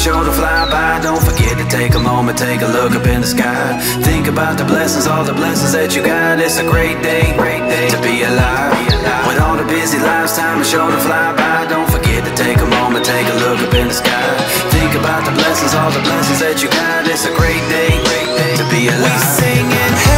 is sure to fly by. Don't forget to take a moment, take a look up in the sky. Think about the blessings, all the blessings that you got. It's a great day to be alive. With all the busy lives, time is sure to fly by. Don't forget to take a moment, take a look up in the sky. Think about the blessings, all the blessings that you got. It's a great day to be alive. We singing.